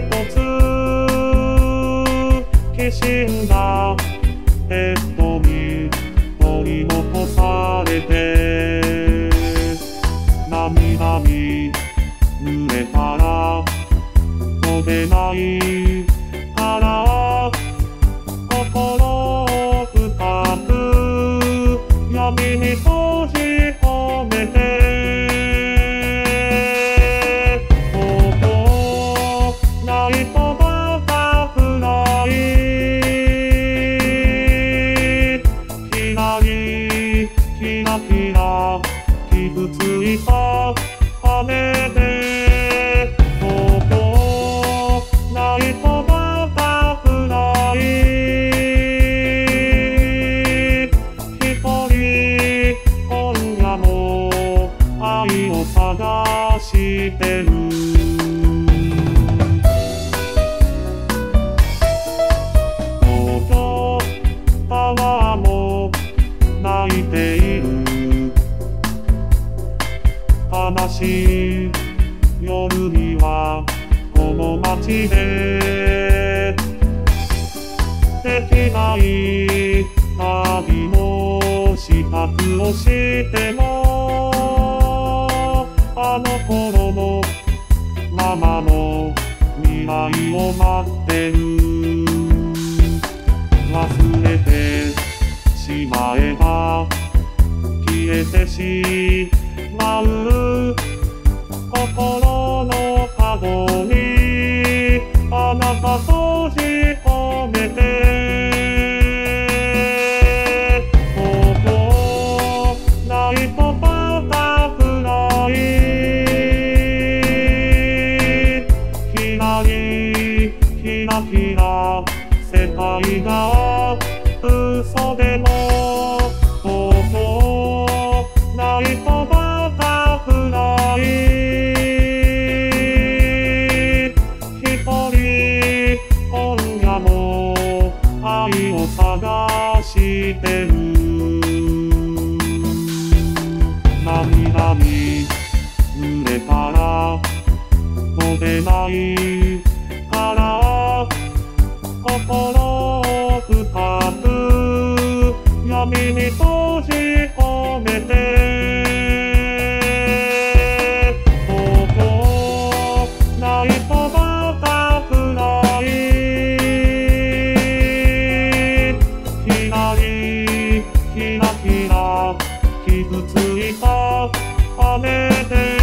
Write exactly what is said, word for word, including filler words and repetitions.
つきしんだヘッドに取り残されて涙に濡れたら飛べないから心を深く闇に閉じ込めてキラキラ傷ついた羽でここナイトバタフライ一人今夜も愛を探してる東京タワーも泣いている悲しい夜にはこの街でできない旅の支度をしてもあの頃のママの未来を待ってる忘れてしまえば消えてしまう心の角にあなた閉じ込めてここナイトバタフライキラリキラキラ世界が嘘でもここナイトバタフライ一人今夜も愛を探してる涙に濡れたら飛べないから心を深く闇に閉じ込めてここナイトバタフライキラリキラキラ傷ついた羽で